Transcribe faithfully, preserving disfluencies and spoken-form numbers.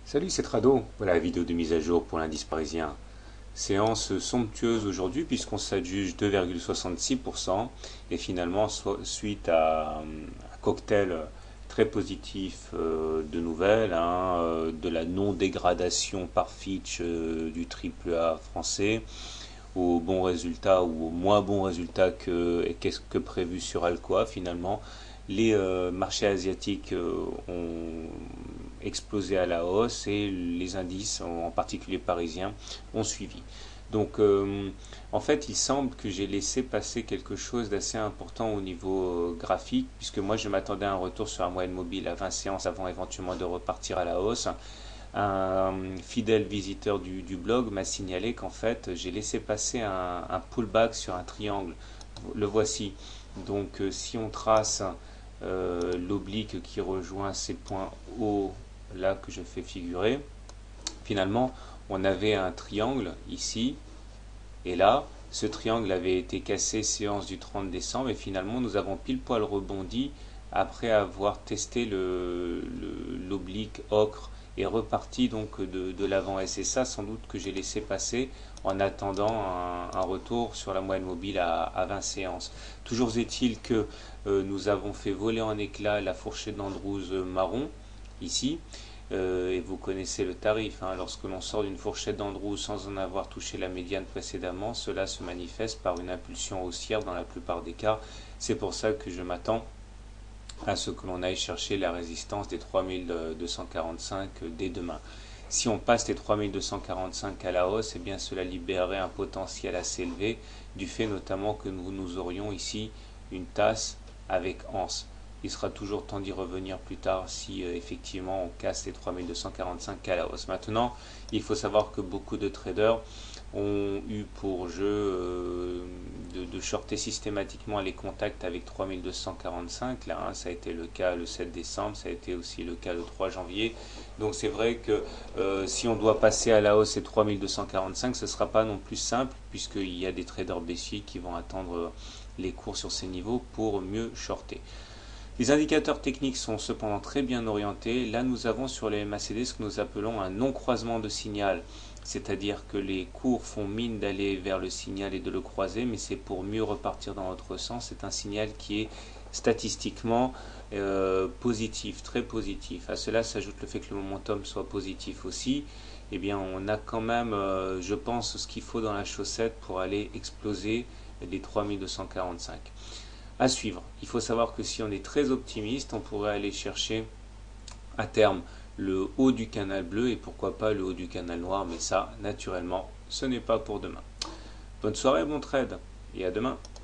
Salut, c'est Trado. Voilà la vidéo de mise à jour pour l'indice parisien. Séance somptueuse aujourd'hui puisqu'on s'adjuge deux virgule soixante-six pour cent et finalement suite à un cocktail très positif euh, de nouvelles, hein, euh, de la non-dégradation par Fitch euh, du triple A français au bon résultat ou au moins bon résultat que, qu'est-ce que prévu sur Alcoa finalement. Les euh, marchés asiatiques euh, ont explosé à la hausse et les indices, en particulier parisiens, ont suivi. Donc euh, en fait, il semble que j'ai laissé passer quelque chose d'assez important au niveau euh, graphique, puisque moi je m'attendais à un retour sur la moyenne mobile à vingt séances avant éventuellement de repartir à la hausse. Un fidèle visiteur du, du blog m'a signalé qu'en fait j'ai laissé passer un, un pullback sur un triangle. Le voici. Donc euh, si on trace euh, l'oblique qui rejoint ces points hauts là que je fais figurer, finalement on avait un triangle ici et là. Ce triangle avait été cassé séance du trente décembre et finalement nous avons pile poil rebondi après avoir testé le, le, l'oblique ocre et reparti donc de, de l'avant. Et c'est ça sans doute que j'ai laissé passer en attendant un, un retour sur la moyenne mobile à, à vingt séances. Toujours est-il que euh, nous avons fait voler en éclats la fourchette d'Andrews marron ici. Euh, et vous connaissez le tarif, hein, lorsque l'on sort d'une fourchette d'Andrews sans en avoir touché la médiane précédemment, cela se manifeste par une impulsion haussière dans la plupart des cas. C'est pour ça que je m'attends à ce que l'on aille chercher la résistance des trois mille deux cent quarante-cinq dès demain. Si on passe les trois mille deux cent quarante-cinq à la hausse, eh bien cela libérerait un potentiel assez élevé, du fait notamment que nous, nous aurions ici une tasse avec anse. Il sera toujours temps d'y revenir plus tard si euh, effectivement on casse les trois mille deux cent quarante-cinq à la hausse. Maintenant, il faut savoir que beaucoup de traders ont eu pour jeu euh, de, de shorter systématiquement les contacts avec trois mille deux cent quarante-cinq. Là, hein, ça a été le cas le sept décembre, ça a été aussi le cas le trois janvier. Donc c'est vrai que euh, si on doit passer à la hausse ces trois mille deux cent quarante-cinq, ce ne sera pas non plus simple puisqu'il y a des traders baissiers qui vont attendre les cours sur ces niveaux pour mieux shorter. Les indicateurs techniques sont cependant très bien orientés. Là, nous avons sur les M A C D ce que nous appelons un non-croisement de signal. C'est-à-dire que les cours font mine d'aller vers le signal et de le croiser, mais c'est pour mieux repartir dans l'autre sens. C'est un signal qui est statistiquement euh, positif, très positif. À cela s'ajoute le fait que le momentum soit positif aussi. Eh bien, on a quand même, euh, je pense, ce qu'il faut dans la chaussette pour aller exploser les trois mille deux cent quarante-cinq. À suivre. Il faut savoir que si on est très optimiste, on pourrait aller chercher à terme le haut du canal bleu et pourquoi pas le haut du canal noir, mais ça, naturellement, ce n'est pas pour demain. Bonne soirée, bon trade et à demain.